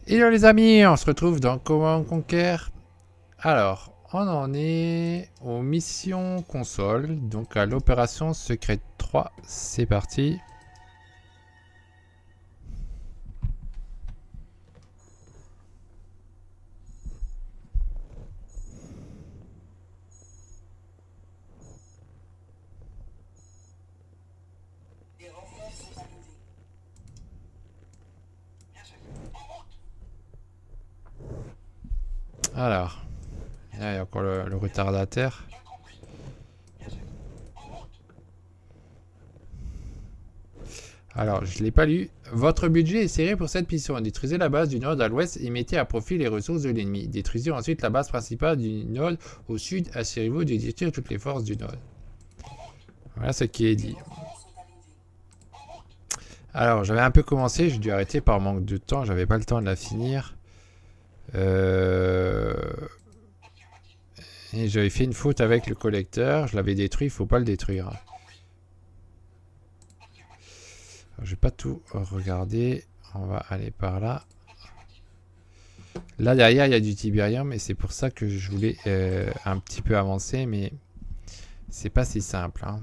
Hello les amis, on se retrouve dans Command Conquer. Alors, on en est aux missions console, donc à l'opération secrète 3. C'est parti. Alors, là, il y a encore le retardataire. Alors, je ne l'ai pas lu. Votre budget est serré pour cette mission. Détruisez la base du nord à l'ouest et mettez à profit les ressources de l'ennemi. Détruisez ensuite la base principale du nord au sud. Assurez-vous de détruire toutes les forces du nord. Voilà ce qui est dit. Alors, j'avais un peu commencé, j'ai dû arrêter par manque de temps, j'avais pas le temps de la finir. Et j'avais fait une faute avec le collecteur, je l'avais détruit, il faut pas le détruire. Alors, je vais pas tout regarder, on va aller par là. Là derrière il y a du tibérium et c'est pour ça que je voulais un petit peu avancer, mais c'est pas si simple. Hein.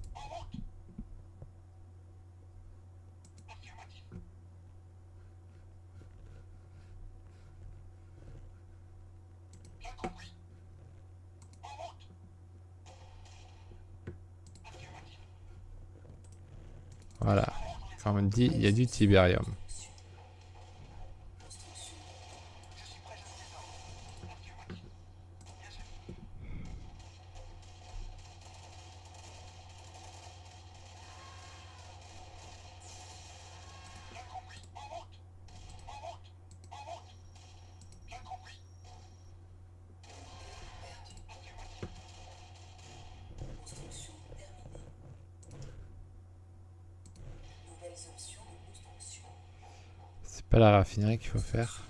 Voilà, comme on dit, il y a du tibérium. C'est pas la raffinerie qu'il faut faire.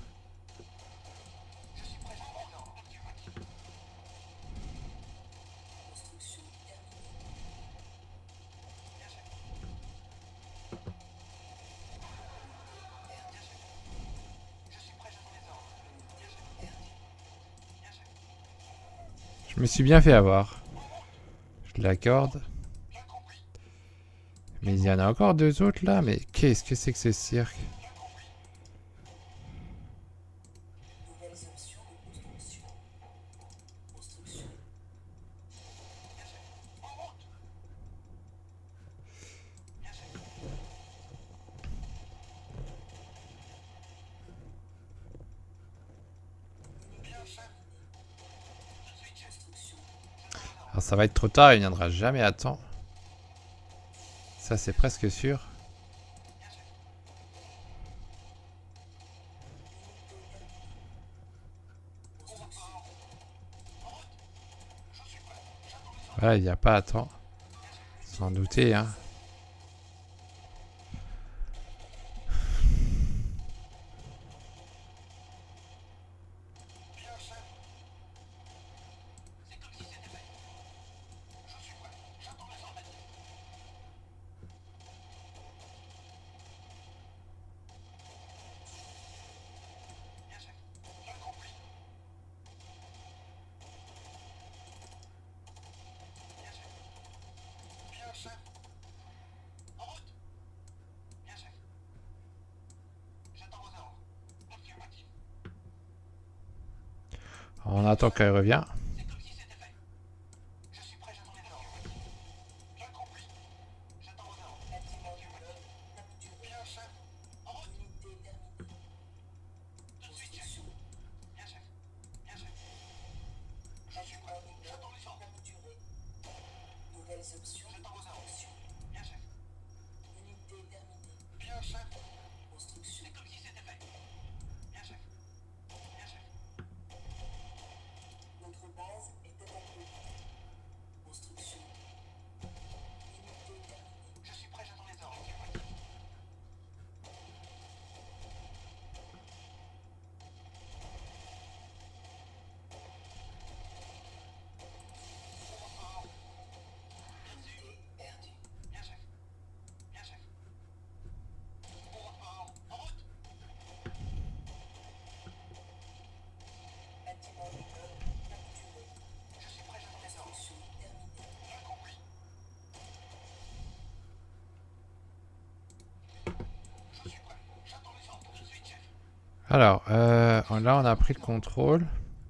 Je me suis bien fait avoir. Je l'accorde. Mais il y en a encore deux autres là, mais qu'est-ce que c'est que ce cirque? Alors ça va être trop tard, il viendra jamais à temps. Ça c'est presque sûr. Voilà, il n'y a pas à temps. Sans douter, hein. On attend qu'elle revienne. Alors, là, on a pris le contrôle.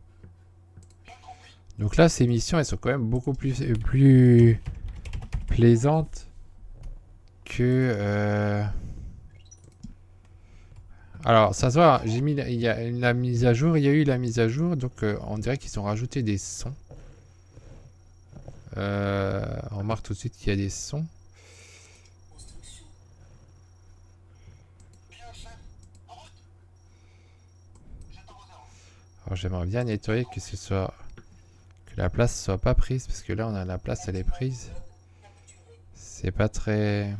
Donc là, ces missions, elles sont quand même beaucoup plus plaisantes que... Alors, ça se voit, j'ai mis, il y a la mise à jour, il y a eu la mise à jour, donc on dirait qu'ils ont rajouté des sons. On remarque tout de suite qu'il y a des sons. Alors, j'aimerais bien nettoyer que ce soit... que la place soit pas prise, parce que là, on a la place, elle est prise. C'est pas très...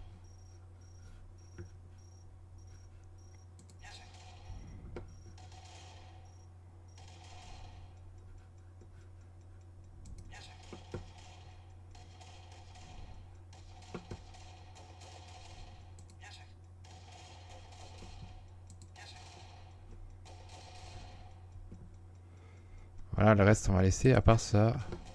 Voilà, le reste, on va laisser, à part ça.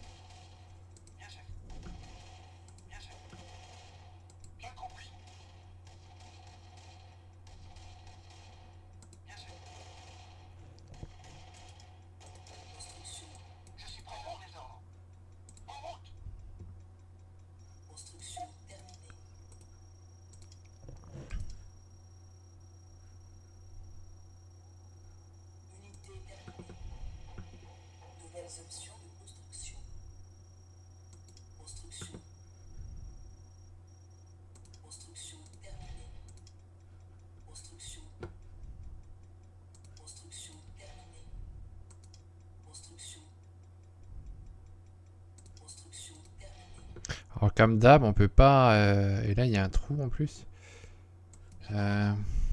Alors, comme d'hab, on peut pas... et là, il y a un trou en plus. Euh...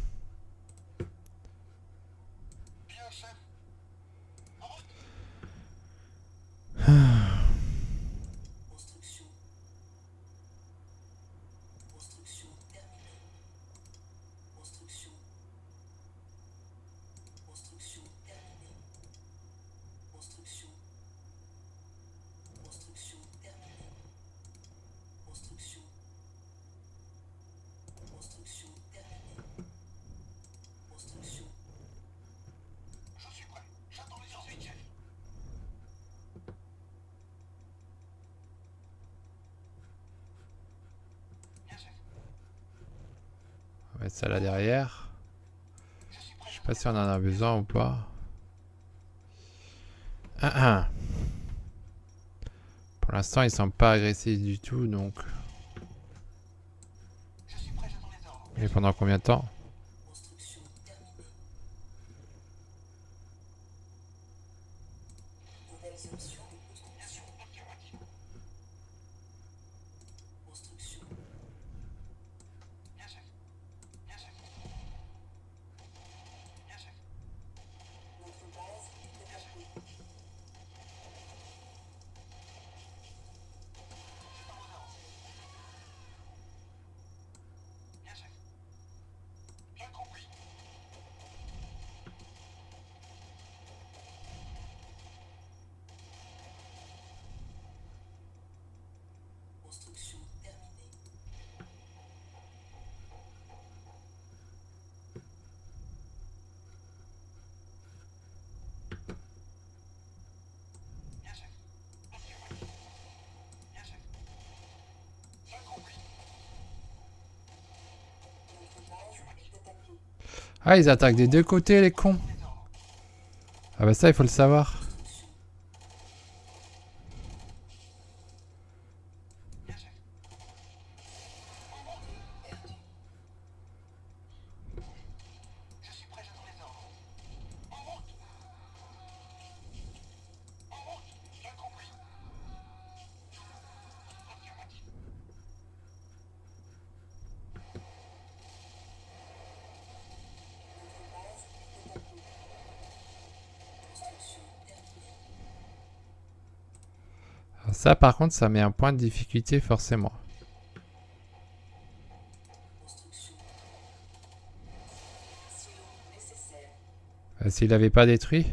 On va mettre ça là derrière. Je sais pas si on en a besoin ou pas. Pour l'instant, ils sont pas agressifs du tout, donc... Et pendant combien de temps? Ah, ils attaquent des deux côtés, les cons. Ah bah ça, il faut le savoir. Alors ça, par contre, ça met un point de difficulté forcément. S'il n'avait pas détruit.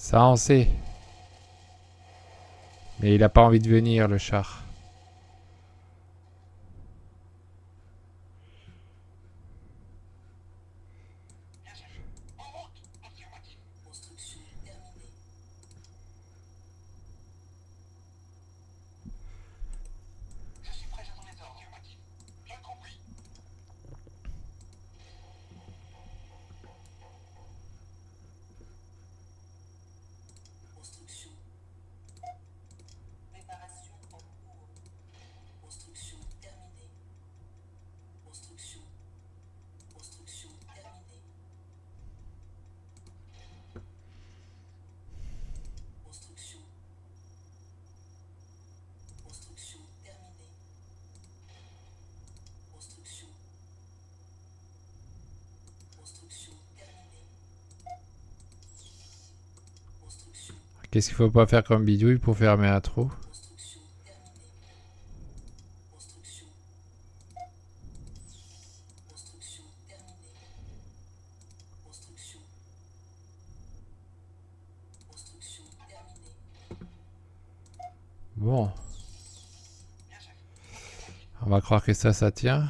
Ça, on sait. Mais il a pas envie de venir, le char. Qu'est-ce qu'il faut pas faire comme bidouille pour fermer un trou? Bon. On va croire que ça tient.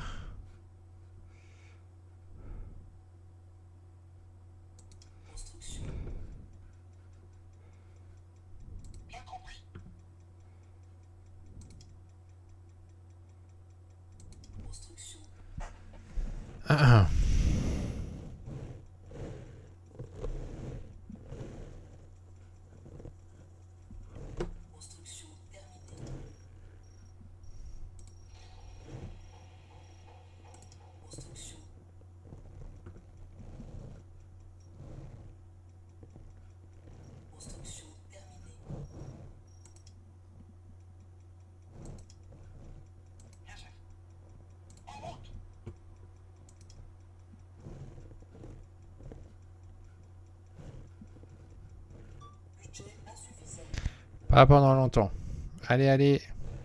Pas pendant longtemps. Allez, allez.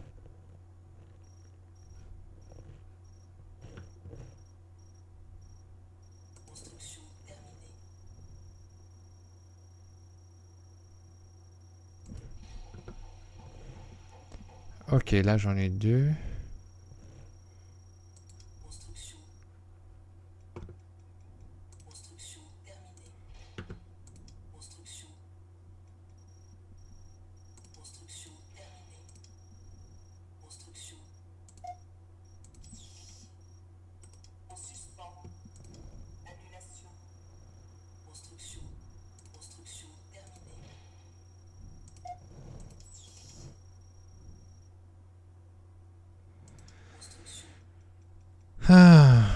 Ok, là j'en ai deux. Ah.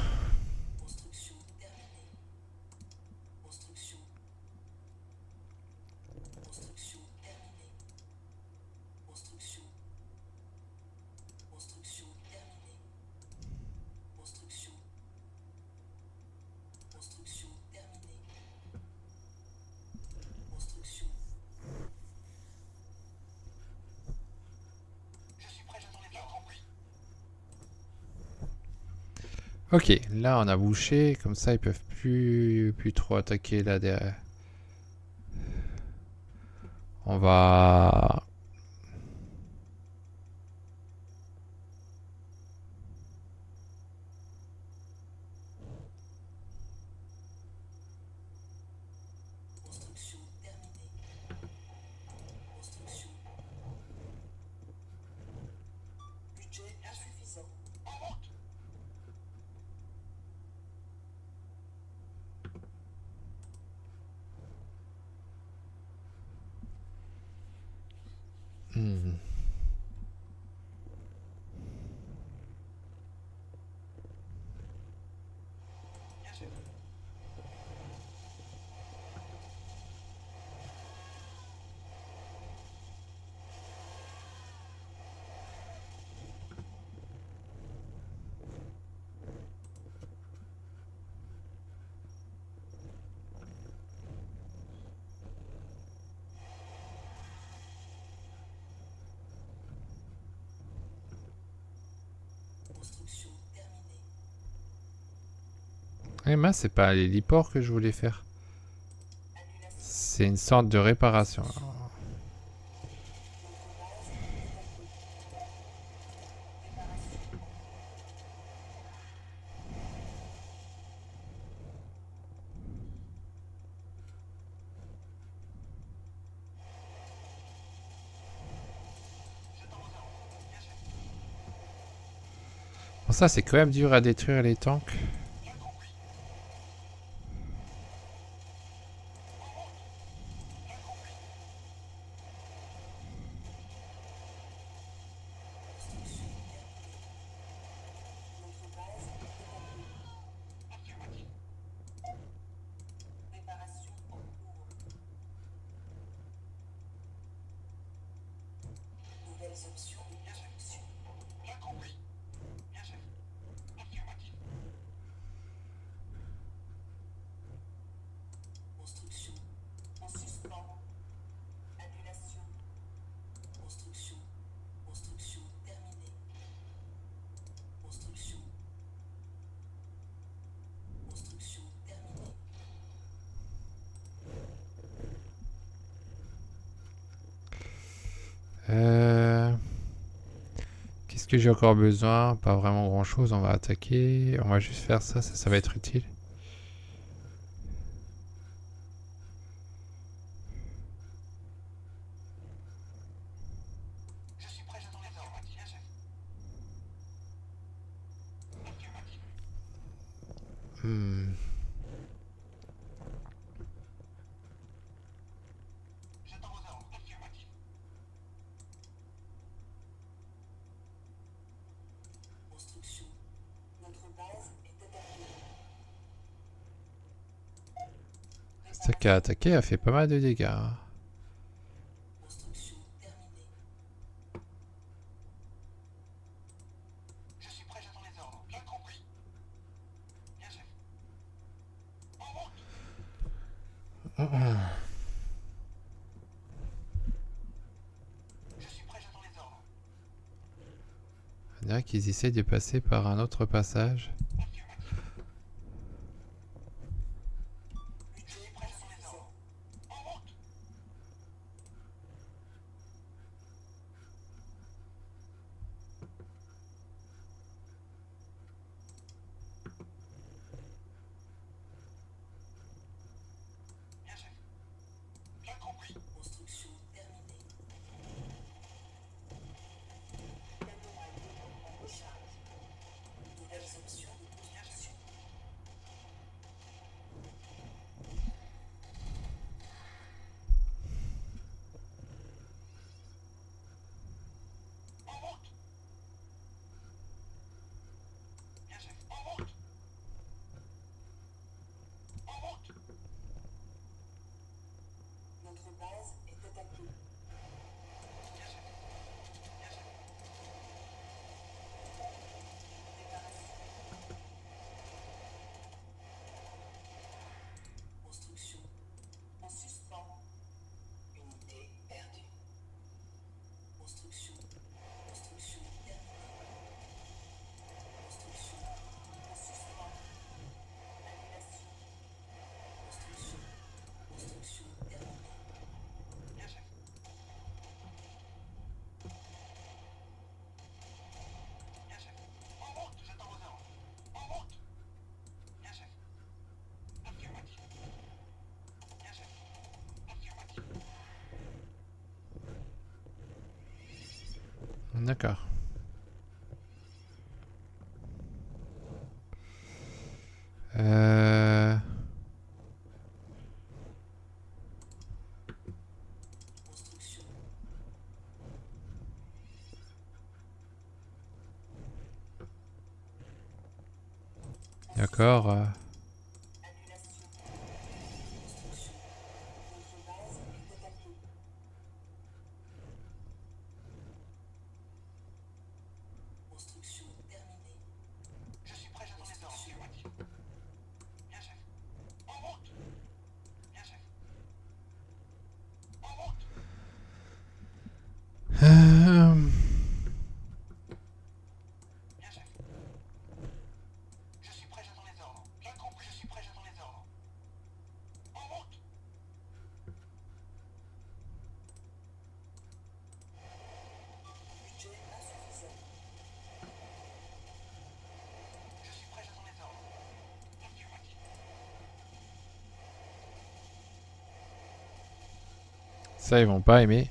Ok, là on a bouché, comme ça ils peuvent plus trop attaquer là derrière. On va... Hmm. Eh mince, c'est pas l'héliport que je voulais faire. C'est une sorte de réparation. Bon, ça, c'est quand même dur à détruire les tanks. Qu'est-ce que j'ai encore besoin? Pas vraiment grand chose, on va attaquer. On va juste faire ça, ça va être utile. Ça qui a attaqué a fait pas mal de dégâts. On dirait qu'ils essaient de passer par un autre passage. D'accord. D'accord. Ça, ils vont pas aimer.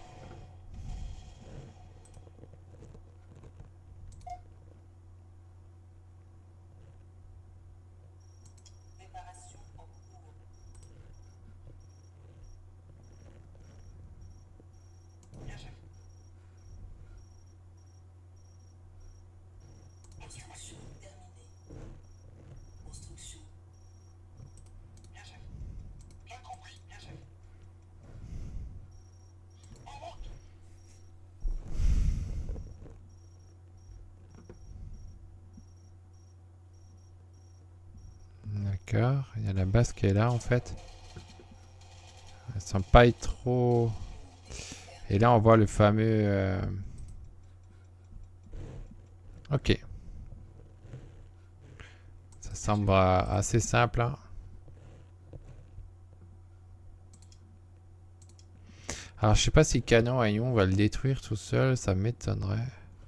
D'accord, il y a la base qui est là en fait. Elle semble pas être trop... Et là on voit le fameux... Ok. Ça semble assez simple. Hein. Alors je sais pas si le canon à ion va le détruire tout seul, ça m'étonnerait.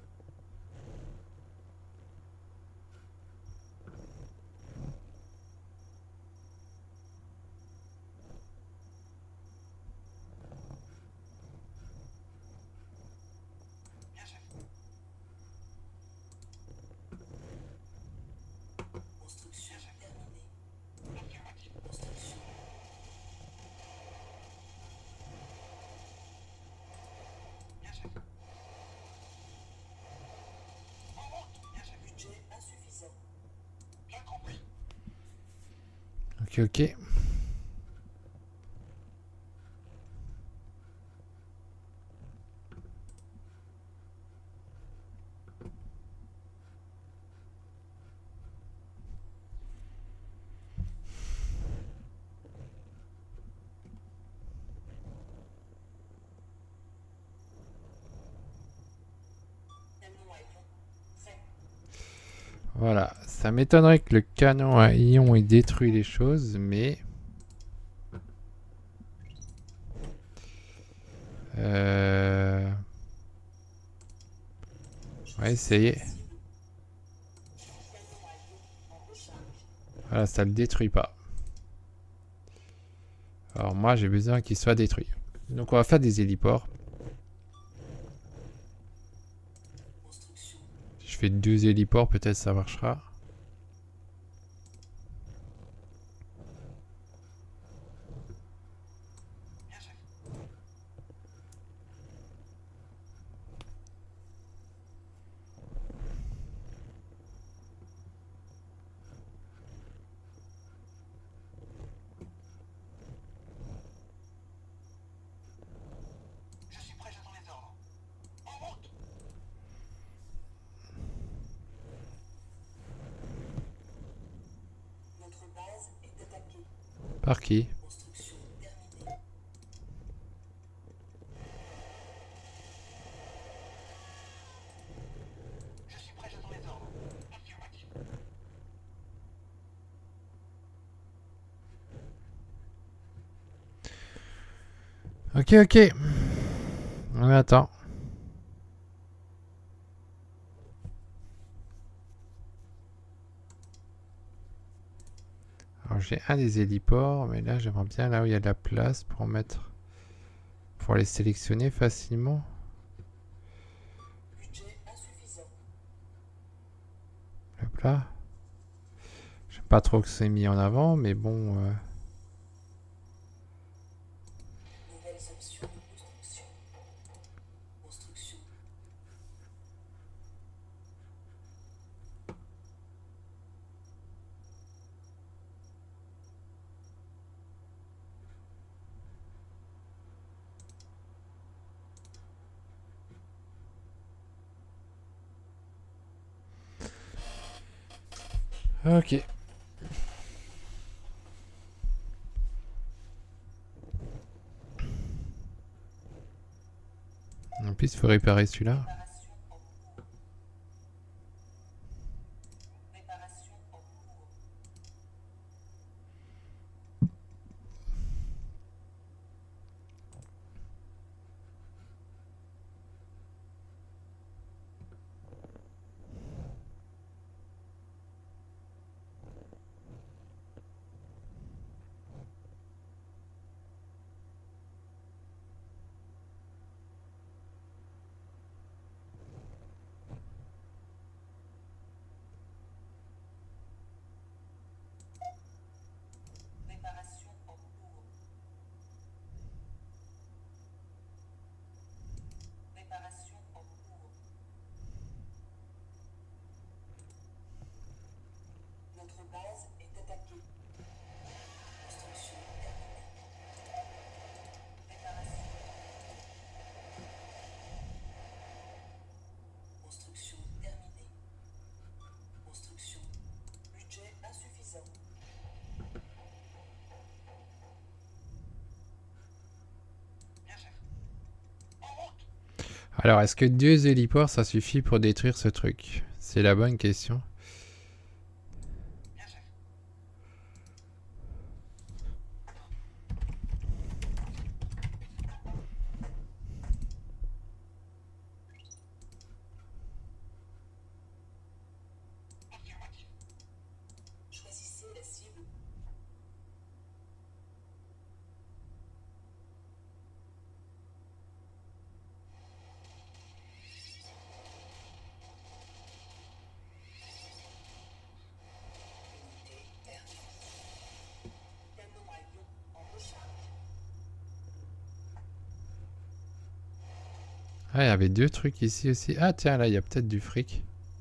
Ok, ok. Voilà, ça m'étonnerait que le canon à ion ait détruit les choses, mais... On va essayer. Voilà, ça le détruit pas. Alors moi, j'ai besoin qu'il soit détruit. Donc on va faire des héliports. Si je fais 2 héliports, peut-être ça marchera. Par qui? Ok, ok. On attend. Alors j'ai un des héliports, mais là j'aimerais bien là où il y a de la place pour mettre... Pour les sélectionner facilement. Hop là. J'aime pas trop que c'est mis en avant, mais bon... Ok. En plus, il faut réparer celui-là. Votre base est attaquée. Construction terminée. Réparation. Construction terminée. Construction. Budget insuffisant. Bien, chef. En route. Alors, est-ce que 2 héliports, ça suffit pour détruire ce truc? C'est la bonne question. Bien, chef. Affirmatif. Choisissez la cible. Unité perdue. Canon à ion en recharge. Ah, il y avait 2 trucs ici aussi. Ah, tiens, là, il y a peut-être du fric.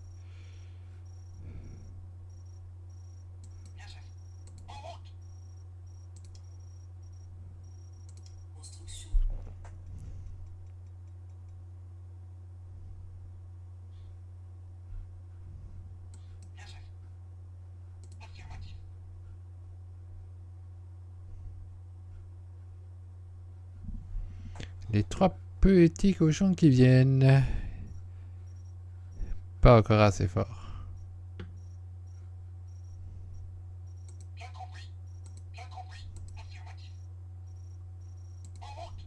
Bien, chef. En route. Construction. Bien, chef. Affirmatif. Les 3 petits cochons qui viennent. Pas encore assez fort. Bien compris. Bien compris. Affirmatif. En route.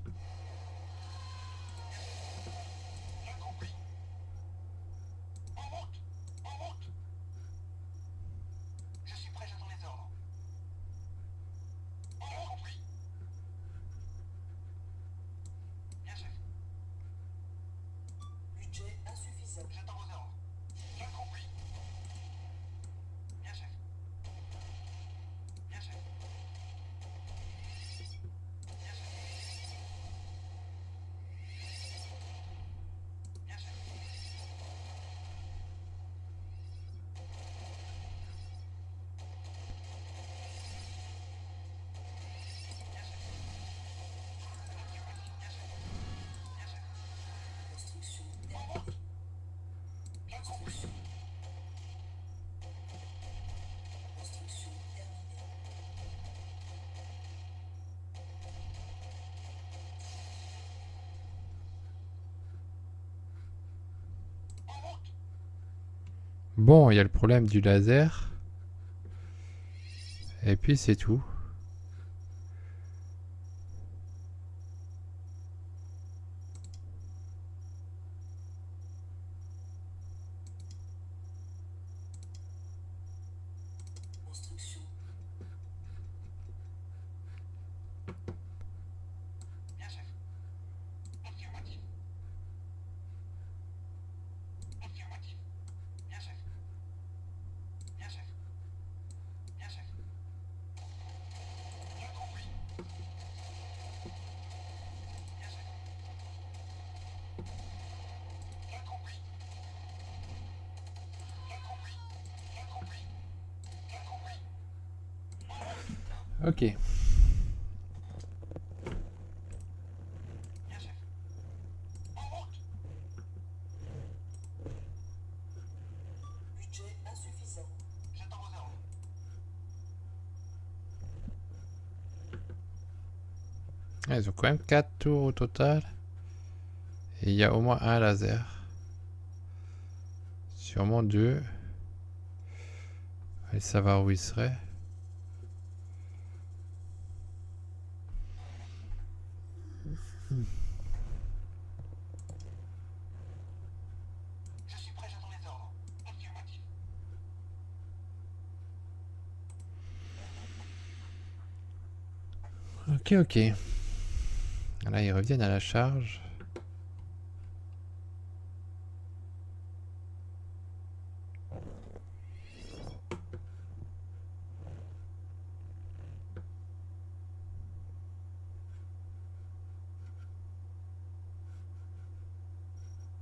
Bien compris. En route. En route. Je suis prêt, j'attends les ordres. Bien compris. Bien, chef. Budget insuffisant. J'attends vos ordres. Bien compris. Bien, chef. Bien, chef. Bien, chef. Bien, chef. Bien, chef. Affirmatif. Bien, chef. Bien, chef. Construction terminée. Bien compris. Construction terminée. En route. Bon, il y a le problème du laser. Et puis c'est tout. Construction. Bien, chef. Affirmatif. Affirmatif. Bien, chef. Bien, chef. Bien, chef. Bien compris. Bien, chef. Bien compris. Bien compris. Bien compris. Bien compris. Ok. Bien, chef. En route. Budget insuffisant. J'attends vos ordres. Ah, ils ont quand même 4 tours au total. Et il y a au moins un laser. Sûrement 2. Allez savoir où il serait. Je suis prêt, j'attends les ordres. Affirmatif. Ok, ok. Là, ils reviennent à la charge.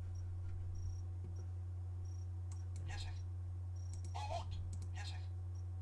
Bien, chef. En route. Bien, chef.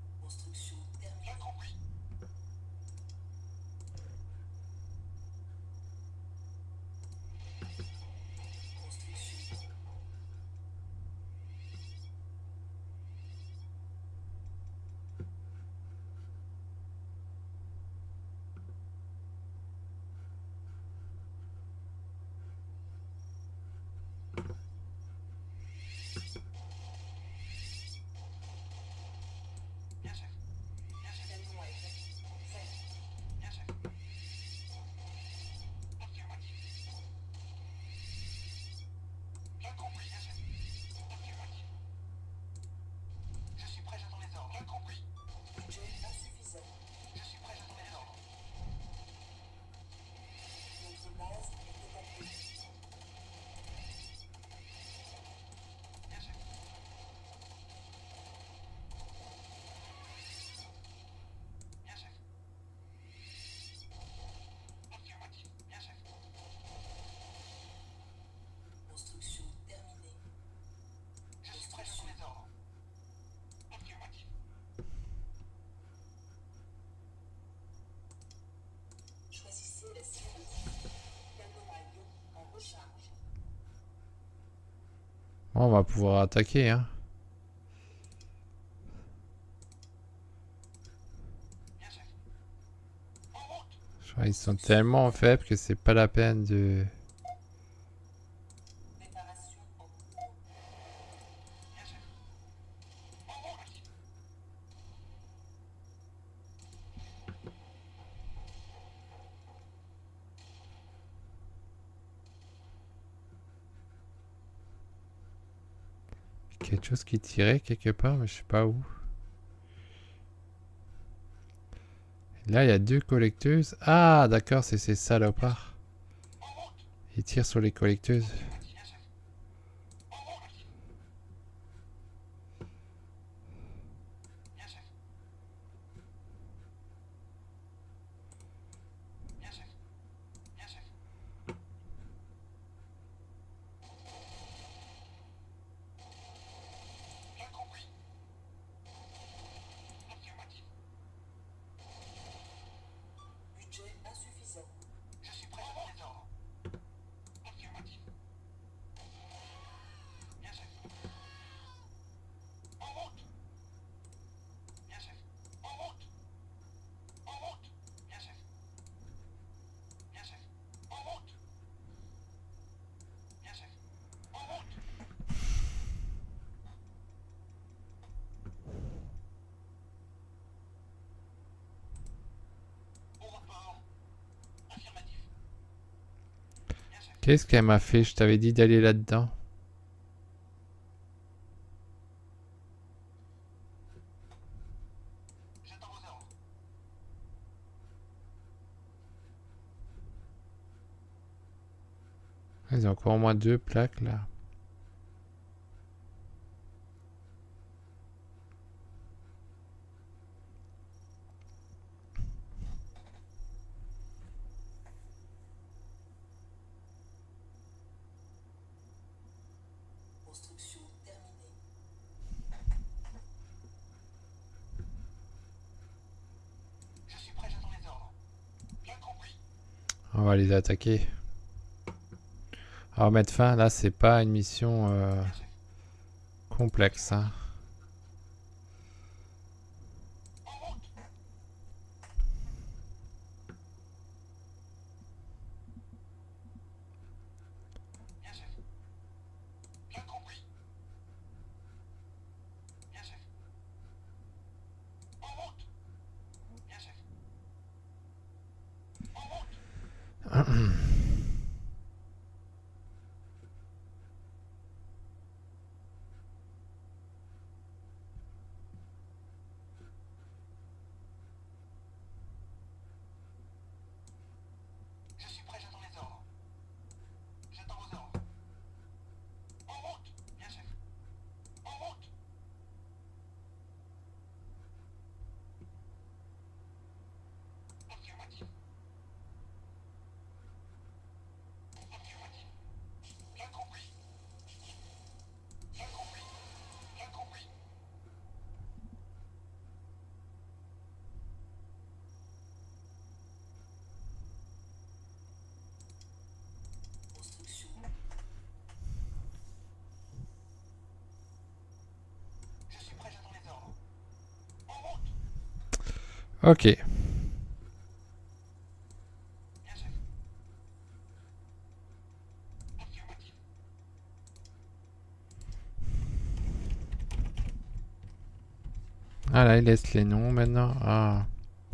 Bon, on va pouvoir attaquer, hein. Je crois qu'ils sont tellement faibles que c'est pas la peine de... Réparation en cours. Quelque chose qui tirait quelque part, mais je sais pas où. Là, il y a 2 collecteuses. Ah, d'accord, c'est ces salopards. Ils tirent sur les collecteuses. Budget insuffisant. Qu'est-ce qu'elle m'a fait? Je t'avais dit d'aller là-dedans. Ils ont encore au moins 2 plaques là. Construction terminée. On va les attaquer. Alors mettre fin, là c'est pas une mission complexe, hein. Construction. Ok. Ah là, il laisse les noms maintenant. Ah.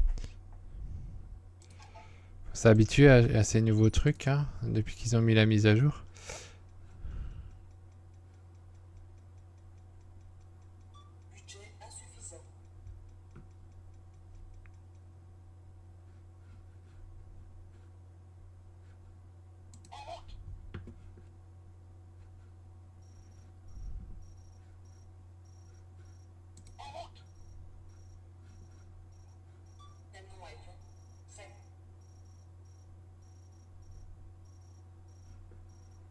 Faut s'habituer à ces nouveaux trucs, hein, depuis qu'ils ont mis la mise à jour. Budget insuffisant. Canon avion. Prêt.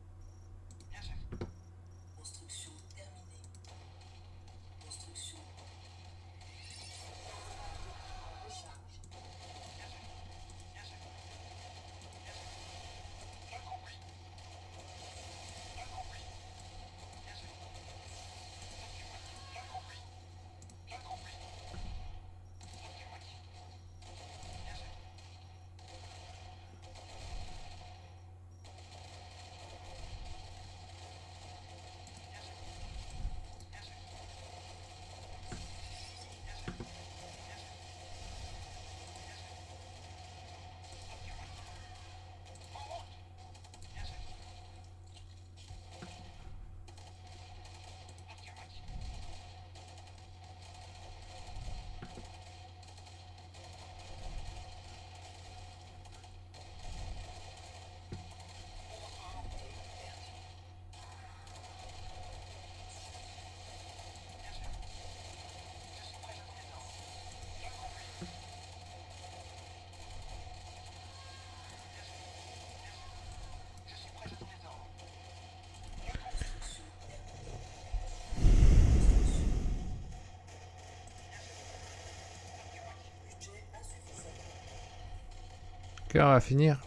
Ok, on va finir.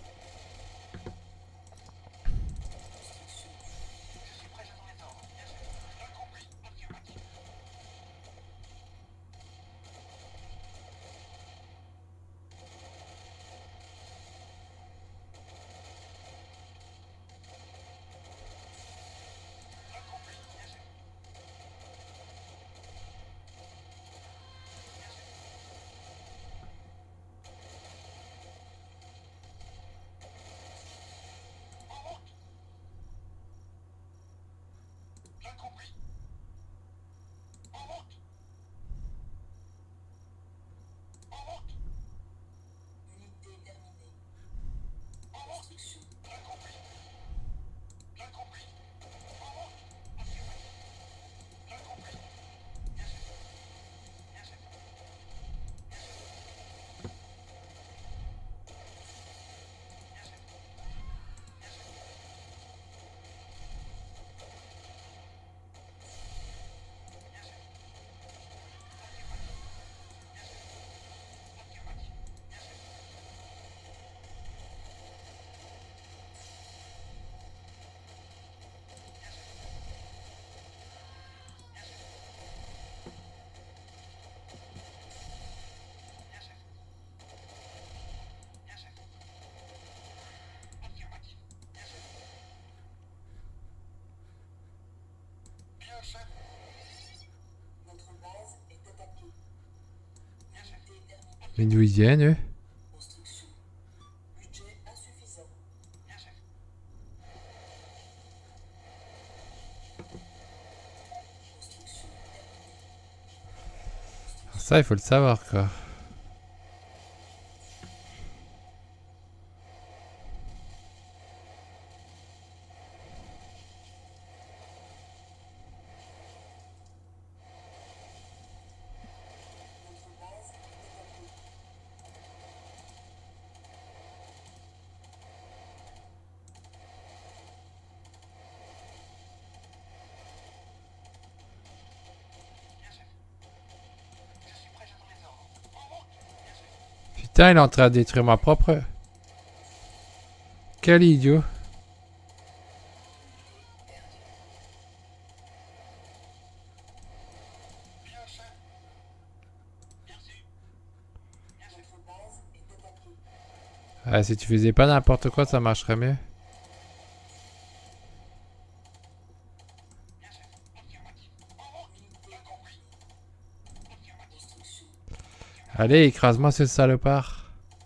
Unité terminée. Construction. Notre base est attaquée. Unité terminée. Mais d'où ils viennent, eux? Construction. Budget insuffisant. Construction terminée. Ça, il faut le savoir, quoi. Notre base est attaquée. Putain, il est en train de détruire ma propre... Quel idiot. Notre base est attaquée. Ah, si tu faisais pas n'importe quoi, ça marcherait mieux. Construction. Allez, écrase-moi ce salopard.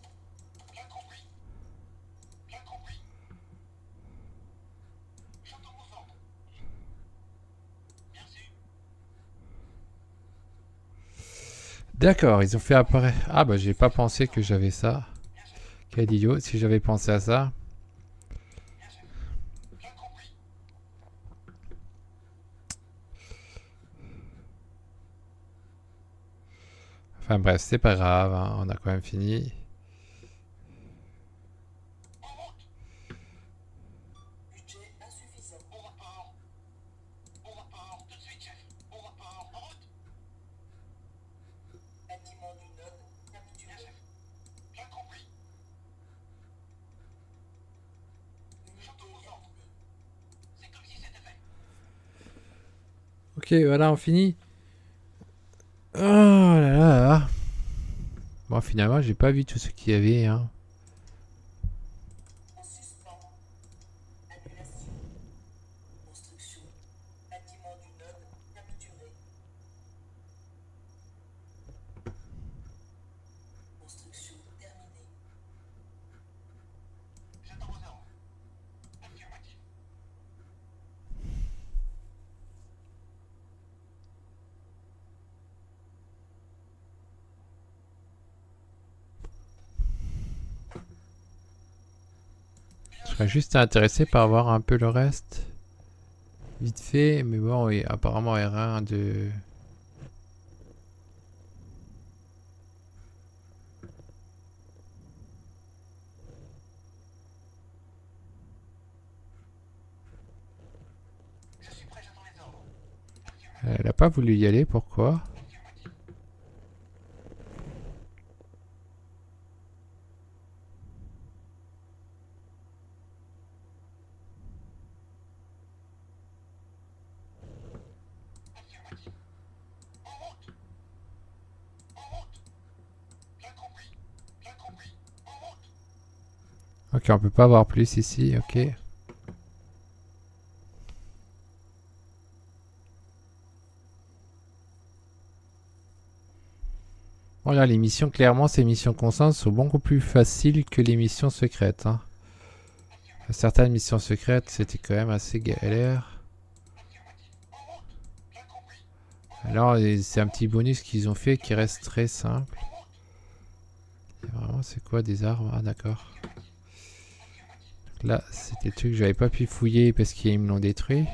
D'accord, ils ont fait apparaître... Ah bah j'ai pas pensé que j'avais ça. Quel idiot, si j'avais pensé à ça. Enfin bref, c'est pas grave, hein, on a quand même fini. Budget insuffisant. Bâtiment du node capturé. Unité terminée. Ok, voilà, on finit. Oh là là. Bon, finalement, j'ai pas vu tout ce qu'il y avait, hein. En suspens. Annulation. Construction. Bâtiment du node capturé. Construction terminée. Je serais juste intéressé par voir un peu le reste. Vite fait, mais bon, oui, apparemment, il n'y a rien de... Elle a pas voulu y aller, pourquoi? Ok, on peut pas avoir plus ici, ok. Voilà, les missions, clairement, ces missions constantes sont beaucoup plus faciles que les missions secrètes. Hein. Certaines missions secrètes, c'était quand même assez galère. Alors, c'est un petit bonus qu'ils ont fait qui reste très simple. Et vraiment, c'est quoi des armes? Ah, d'accord. Là, c'était des trucs que j'avais pas pu fouiller parce qu'ils me l'ont détruit.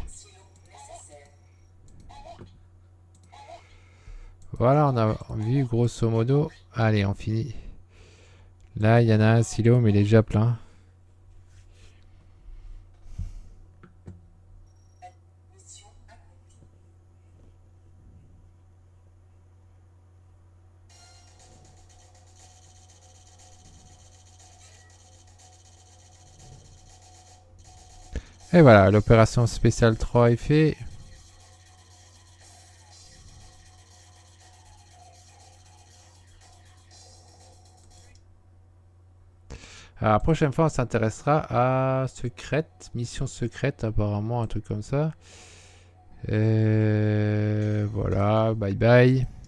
Voilà, on a vu grosso modo. Allez, on finit. Là, il y en a un silo, mais il est déjà plein. Mission accomplie. Et voilà, l'opération spéciale 3 est faite. Alors, la prochaine fois, on s'intéressera à secrète, mission secrète, apparemment, un truc comme ça. Voilà, bye bye.